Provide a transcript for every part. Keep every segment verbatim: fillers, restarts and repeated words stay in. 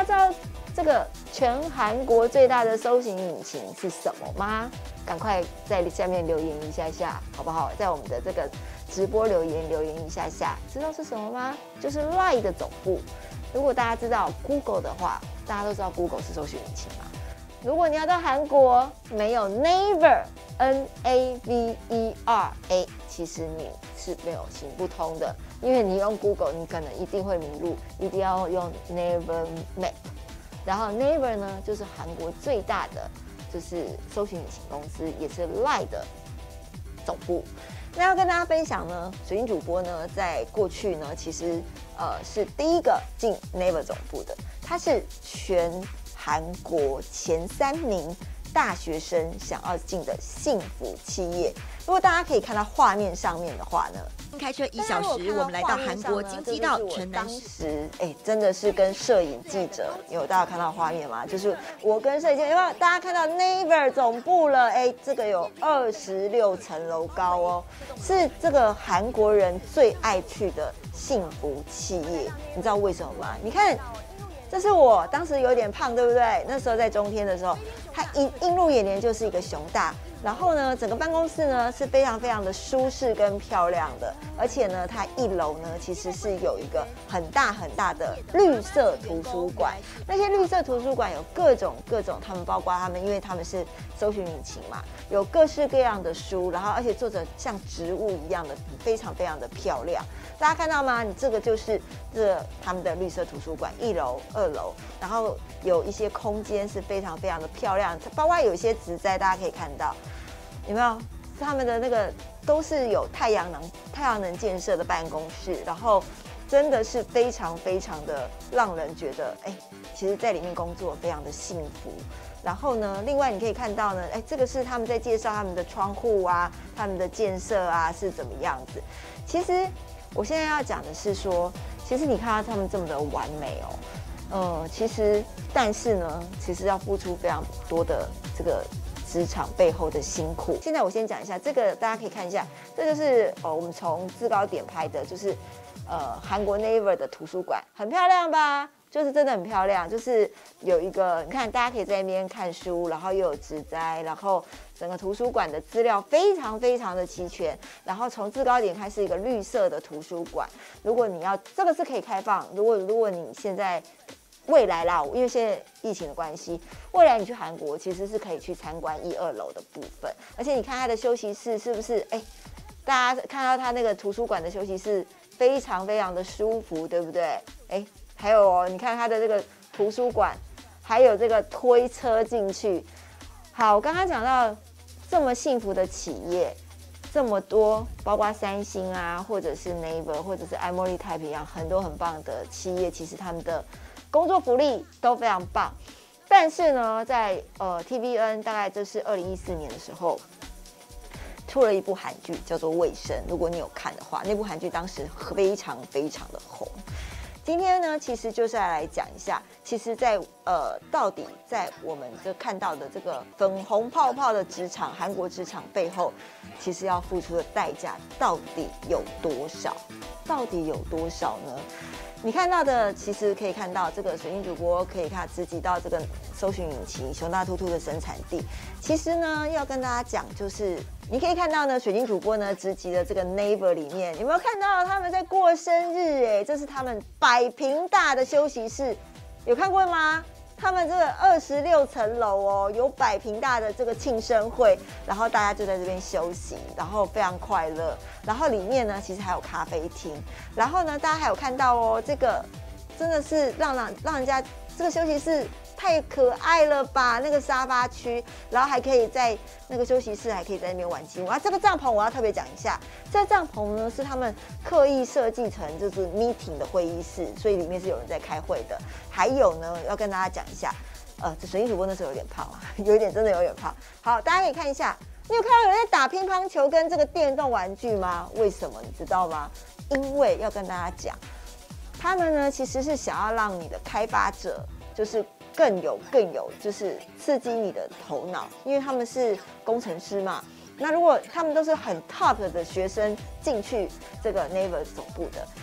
家知道这个全韩国最大的搜寻引擎是什么吗？赶快在下面留言一下下，好不好？在我们的这个直播留言留言一下下，知道是什么吗？就是 Line 的总部。如果大家知道 Google 的话，大家都知道 Google 是搜寻引擎嘛。如果你要到韩国，没有 Naver N A V E R A， 其实你是没有行不通的，因为你用 Google， 你可能一定会迷路，一定要用 Naver Map。然后 Naver 呢，就是韩国最大的就是搜寻引擎公司，也是 Line 的总部。那要跟大家分享呢，水晶主播呢，在过去呢，其实呃是第一个进 Naver 总部的，他是全韩国前三名大学生想要进的幸福企业。如果大家可以看到画面上面的话呢， 开车一小时，我们来到韩国京畿道城南市。 当时哎，真的是跟摄影记者，有大家看到画面吗？就是我跟摄影记者，有没有大家看到 Naver 总部了？哎，这个有二十六层楼高哦，是这个韩国人最爱去的幸福企业。你知道为什么吗？你看。这是我当时有点胖，对不对？那时候在中天的时候，它映映入眼帘就是一个熊大。然后呢，整个办公室呢是非常非常的舒适跟漂亮的，而且呢，它一楼呢其实是有一个很大很大的绿色图书馆。那些绿色图书馆有各种各种，他们包括他们，因为他们是搜寻引擎嘛，有各式各样的书，然后而且做着像植物一样的，非常非常的漂亮。大家看到吗？你这个就是这他们的绿色图书馆一楼、二楼，然后有一些空间是非常非常的漂亮，包括有一些植栽，大家可以看到，有没有？他们的那个都是有太阳能、太阳能建设的办公室，然后真的是非常非常的让人觉得，哎，其实在里面工作非常的幸福。然后呢，另外你可以看到呢，哎，这个是他们在介绍他们的窗户啊，他们的建设啊是怎么样子。其实我现在要讲的是说，其实你看到他们这么的完美哦，呃，其实但是呢，其实要付出非常多的这个职场背后的辛苦。现在我先讲一下这个，大家可以看一下，这就是呃我们从制高点拍的，就是呃韩国 Naver 的图书馆，很漂亮吧？就是真的很漂亮，就是有一个你看，大家可以在那边看书，然后又有植栽，然后整个图书馆的资料非常非常的齐全。然后从制高点开是一个绿色的图书馆，如果你要这个是可以开放，如果如果你现在未来啦，因为现在疫情的关系，未来你去韩国其实是可以去参观一二楼的部分，而且你看它的休息室是不是？哎，大家看到它那个图书馆的休息室非常非常的舒服，对不对？哎。还有哦，你看它的这个图书馆，还有这个推车进去。好，我刚刚讲到这么幸福的企业，这么多，包括三星啊，或者是 Naver， 或者是爱茉莉太平洋，很多很棒的企业，其实他们的工作福利都非常棒。但是呢，在呃 T V N 大概这是二零一四年的时候，出了一部韩剧叫做《卫生》，如果你有看的话，那部韩剧当时非常非常的红。今天呢，其实就是要来讲一下，其实在，在呃，到底在我们这看到的这个粉红泡泡的职场，韩国职场背后，其实要付出的代价到底有多少？到底有多少呢？你看到的，其实可以看到这个水晶主播可以看直击到这个搜寻引擎熊大兔兔的生产地。其实呢，要跟大家讲，就是你可以看到呢，水晶主播呢直击的这个 Naver 里面，有没有看到他们在过生日？哎，这是他们百平大的休息室，有看过吗？他们这个二十六层楼哦，有百平大的这个庆生会，然后大家就在这边休息，然后非常快乐。然后里面呢，其实还有咖啡厅。然后呢，大家还有看到哦，这个真的是让让让人家这个休息室太可爱了吧？那个沙发区，然后还可以在那个休息室还可以在那边玩积木啊。这个帐篷我要特别讲一下，这个帐篷呢是他们刻意设计成就是 meeting 的会议室，所以里面是有人在开会的。还有呢，要跟大家讲一下，呃，这水晶主播那时候有点胖啊，有一点真的有点胖。好，大家可以看一下，你有看到有人在打乒乓球跟这个电动玩具吗？为什么你知道吗？因为要跟大家讲，他们呢其实是想要让你的开发者就是更有更有就是刺激你的头脑，因为他们是工程师嘛。那如果他们都是很 top 的学生进去这个 Naver 总部的，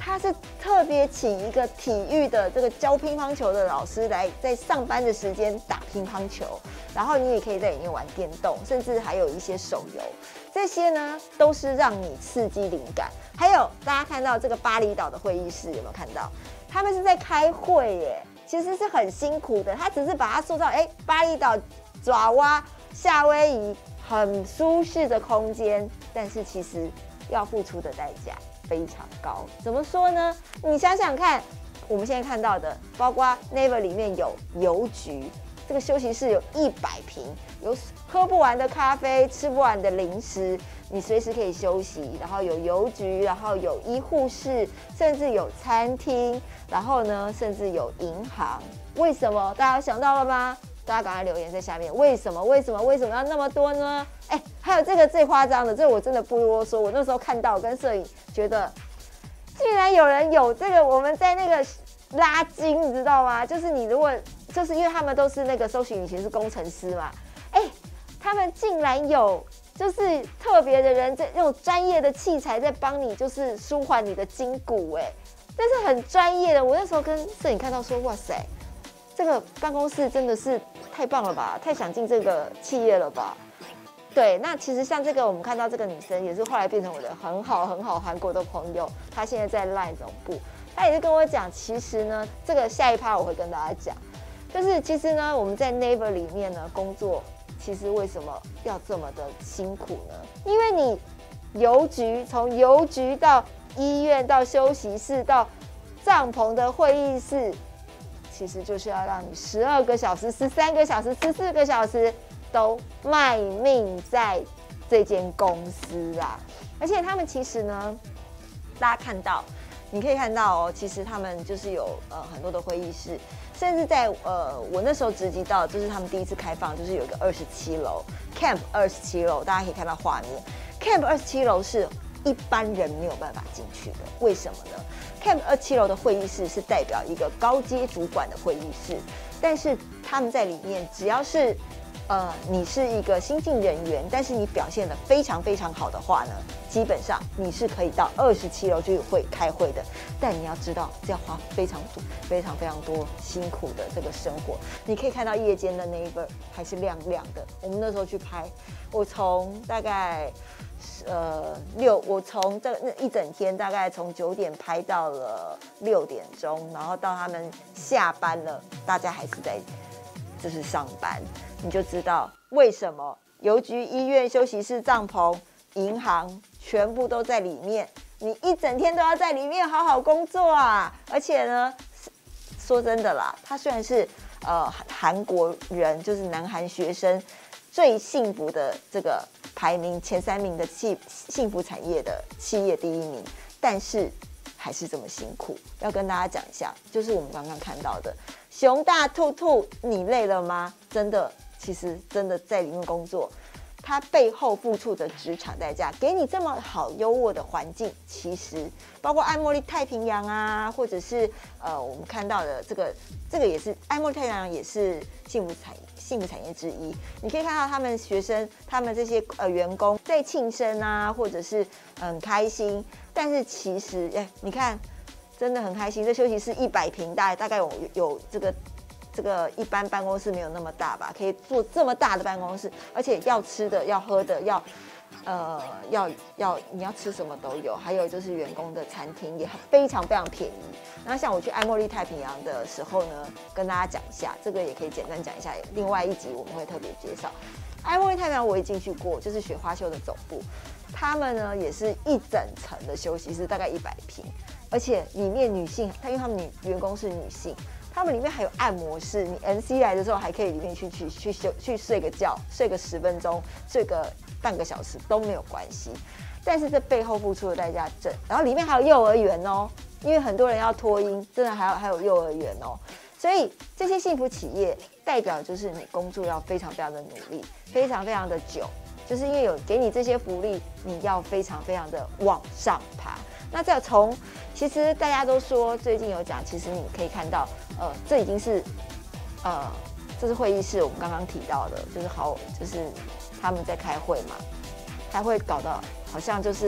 他是特别请一个体育的这个教乒乓球的老师来在上班的时间打乒乓球，然后你也可以在里面玩电动，甚至还有一些手游，这些呢都是让你刺激灵感。还有大家看到这个巴厘岛的会议室有没有看到？他们是在开会耶，其实是很辛苦的。他只是把它塑造，哎，巴厘岛、爪哇、夏威夷很舒适的空间，但是其实要付出的代价非常高。怎么说呢？你想想看，我们现在看到的，包括 Naver 里面有邮局，这个休息室有一百平，有喝不完的咖啡，吃不完的零食，你随时可以休息。然后有邮局，然后有医护室，甚至有餐厅，然后呢，甚至有银行。为什么？大家想到了吗？大家赶快留言在下面，为什么？为什么？为什么要那么多呢？哎，还有这个最夸张的，这我真的不啰嗦。我那时候看到跟摄影觉得，竟然有人有这个，我们在那个拉筋，你知道吗？就是你如果就是因为他们都是那个搜寻引擎是工程师嘛，哎，他们竟然有就是特别的人在用专业的器材在帮你，就是舒缓你的筋骨，哎，但是很专业的。我那时候跟摄影看到说，哇塞，这个办公室真的是太棒了吧，太想进这个企业了吧。对，那其实像这个，我们看到这个女生也是后来变成我的很好很好韩国的朋友，她现在在 LINE 总部，她也是跟我讲，其实呢，这个下一趴我会跟大家讲，就是其实呢，我们在 Naver 里面呢工作，其实为什么要这么的辛苦呢？因为你邮局从邮局到医院到休息室到帐篷的会议室，其实就是要让你十二个小时、十三个小时、十四个小时。都卖命在这间公司啊，而且他们其实呢，大家看到，你可以看到哦，其实他们就是有呃很多的会议室，甚至在呃我那时候直击到，就是他们第一次开放，就是有一个二十七楼 Camp 二十七楼，大家可以看到画面 ，Camp 二十七楼是一般人没有办法进去的，为什么呢 ？Camp 二十七楼的会议室是代表一个高阶主管的会议室，但是他们在里面只要是呃，你是一个新进人员，但是你表现得非常非常好的话呢，基本上你是可以到二十七楼去会开会的。但你要知道，这要花非常多、非常非常多辛苦的这个生活。你可以看到夜间的 Naver 还是亮亮的。我们那时候去拍，我从大概呃六，我从这那一整天大概从九点拍到了六点钟，然后到他们下班了，大家还是在就是上班。你就知道为什么邮局、医院、休息室、帐篷、银行全部都在里面，你一整天都要在里面好好工作啊！而且呢，说真的啦，他虽然是呃韩国人，就是南韩学生最幸福的这个排名前三名的幸幸福产业的企业第一名，但是还是这么辛苦。要跟大家讲一下，就是我们刚刚看到的熊大兔兔，你累了吗？真的。其实真的在里面工作，他背后付出的职场代价，给你这么好优渥的环境，其实包括爱茉莉太平洋啊，或者是呃我们看到的这个这个也是爱茉莉太平洋也是幸福产幸福产业之一。你可以看到他们学生他们这些呃员工在庆生啊，或者是很开心，但是其实哎你看真的很开心，这休息室一百平大大概有有这个。这个一般办公室没有那么大吧，可以做这么大的办公室，而且要吃的、要喝的、要呃要要你要吃什么都有，还有就是员工的餐厅也非常非常便宜。然后像我去爱茉莉太平洋的时候呢，跟大家讲一下，这个也可以简单讲一下，另外一集我们会特别介绍。爱茉莉太平洋我也进去过，就是雪花秀的总部，他们呢也是一整层的休息室，大概一百平，而且里面女性，因为他们女员工是女性。他们里面还有按摩室，你 M C 来的时候还可以里面去去去休去睡个觉，睡个十分钟，睡个半个小时都没有关系。但是这背后付出的代价真，然后里面还有幼儿园哦，因为很多人要托婴，真的还有还有幼儿园哦。所以这些幸福企业代表就是你工作要非常非常的努力，非常非常的久，就是因为有给你这些福利，你要非常非常的往上爬。那再从，其实大家都说最近有讲，其实你可以看到，呃，这已经是，呃，这是会议室，我们刚刚提到的，就是好，就是他们在开会嘛，开会搞到好像就是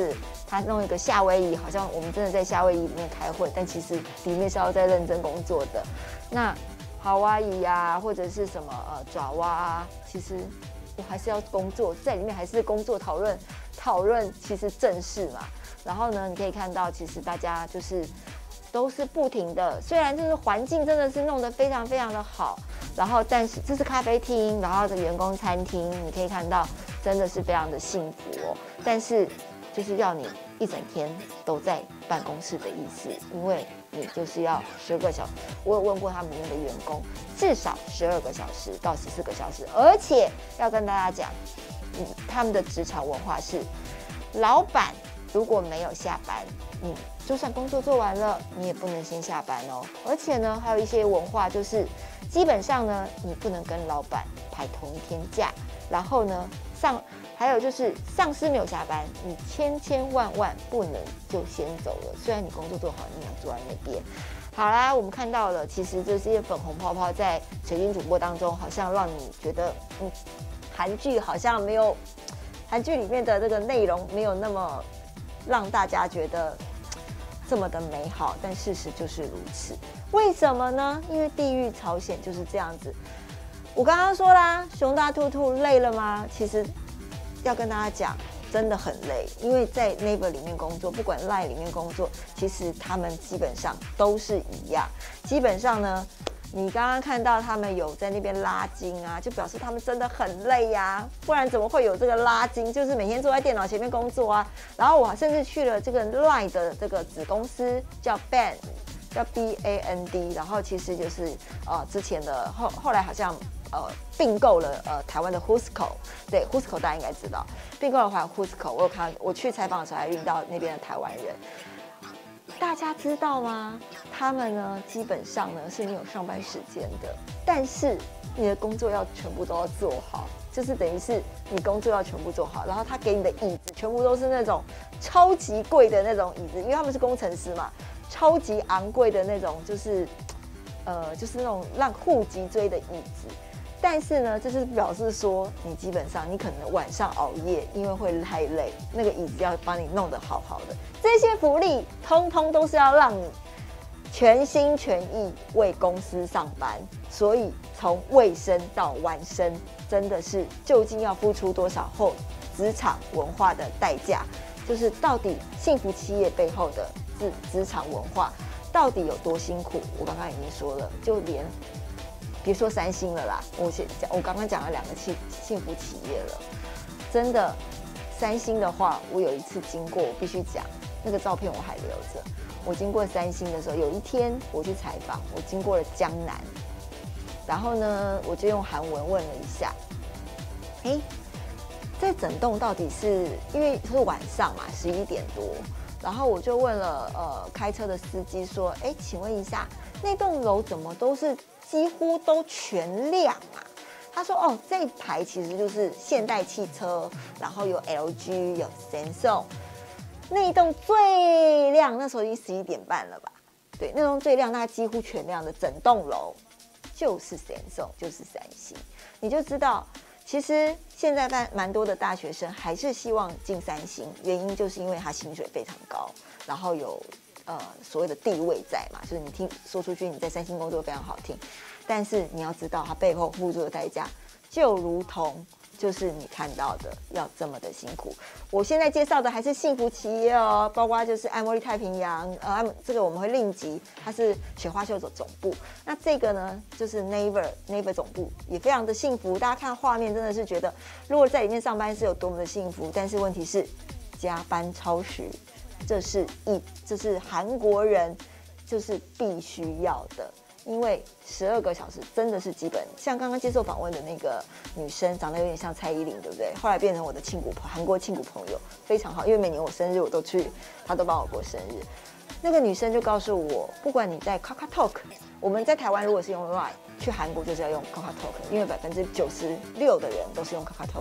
他弄一个夏威夷，好像我们真的在夏威夷里面开会，但其实里面是要在认真工作的。那夏威夷啊，或者是什么呃爪哇啊，其实我还是要工作，在里面还是工作讨论讨论，其实正事嘛。然后呢，你可以看到，其实大家就是都是不停的，虽然就是环境真的是弄得非常非常的好，然后但是这是咖啡厅，然后的员工餐厅，你可以看到真的是非常的幸福哦。但是就是要你一整天都在办公室的意思，因为你就是要十二个小时。我有问过他们里面的员工，至少十二个小时到十四个小时，而且要跟大家讲，嗯，他们的职场文化是，老板如果没有下班，你就算工作做完了，你也不能先下班哦。而且呢，还有一些文化就是，基本上呢，你不能跟老板排同一天假。然后呢，上还有就是上司没有下班，你千千万万不能就先走了。虽然你工作做好，你想坐在那边。好啦，我们看到了，其实这些粉红泡泡在水晶主播当中，好像让你觉得，嗯，韩剧好像没有，韩剧里面的这个内容没有那么让大家觉得这么的美好，但事实就是如此。为什么呢？因为地狱朝鲜就是这样子。我刚刚说啦，熊大兔兔累了吗？其实要跟大家讲，真的很累，因为在 Naver 里面工作，不管 Line 里面工作，其实他们基本上都是一样。基本上呢，你刚刚看到他们有在那边拉筋啊，就表示他们真的很累呀、啊，不然怎么会有这个拉筋？就是每天坐在电脑前面工作啊。然后我甚至去了这个 Line 的这个子公司叫 Band， 叫 B A N D， 然后其实就是呃之前的后后来好像呃并购了呃台湾的 Whosco， 对 Whosco 大家应该知道，并购了台湾 Whosco， 我有看我去采访的时候还遇到那边的台湾人。大家知道吗？他们呢，基本上呢是没有上班时间的，但是你的工作要全部都要做好，就是等于是你工作要全部做好，然后他给你的椅子全部都是那种超级贵的那种椅子，因为他们是工程师嘛，超级昂贵的那种，就是呃，就是那种让户脊椎的椅子。但是呢，这就是表示说，你基本上你可能晚上熬夜，因为会太累，那个椅子要帮你弄得好好的。这些福利通通都是要让你全心全意为公司上班，所以从卫生到完生，真的是究竟要付出多少后职场文化的代价？就是到底幸福企业背后的职职场文化到底有多辛苦？我刚刚已经说了，就连别说三星了啦，我先讲，我刚刚讲了两个幸幸福企业了，真的，三星的话，我有一次经过，我必须讲，那个照片我还留着。我经过三星的时候，有一天我去采访，我经过了江南，然后呢，我就用韩文问了一下，哎，这整栋到底是因为是晚上嘛，十一点多，然后我就问了呃开车的司机说，哎，请问一下，那栋楼怎么都是？几乎都全亮啊！他说：“哦，这一排其实就是现代汽车，然后有 L G， 有 Samsung。那一栋最亮，那时候已经十一点半了吧？对，那栋最亮，那几乎全亮的整栋楼就是 Samsung， 就是三星。你就知道，其实现在蛮蛮多的大学生还是希望进三星，原因就是因为他薪水非常高，然后有。”呃，所谓的地位在嘛，就是你听说出去，你在三星工作非常好听，但是你要知道，它背后付出的代价，就如同就是你看到的，要这么的辛苦。我现在介绍的还是幸福企业哦，包括就是爱茉莉太平洋，呃，这个我们会另集，它是雪花秀总总部。那这个呢，就是 Naver Naver 总部，也非常的幸福。大家看画面，真的是觉得，如果在里面上班是有多么的幸福，但是问题是加班超时。这是一，这是韩国人就是必须要的，因为十二个小时真的是基本。像刚刚接受访问的那个女生，长得有点像蔡依林，对不对？后来变成我的亲骨韩国亲骨朋友，非常好，因为每年我生日我都去，她都帮我过生日。那个女生就告诉我，不管你在 KakaoTalk， 我们在台湾如果是用 Line， 去韩国就是要用 KakaoTalk， 因为百分之九十六的人都是用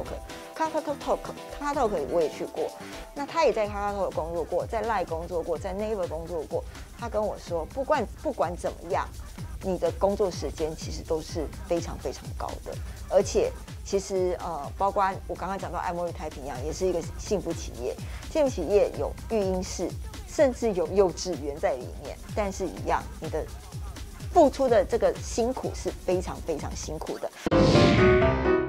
KakaoTalk。KakaoTalk，KakaoTalk 我也去过，那他也在 KakaoTalk 工作过，在 Line 工作过，在 Naver 工作过。他跟我说，不管不管怎么样， 你的工作时间其实都是非常非常高的，而且其实呃，包括我刚刚讲到爱茉莉太平洋也是一个幸福企业，幸福企业有育婴室，甚至有幼稚园在里面，但是一样，你的付出的这个辛苦是非常非常辛苦的。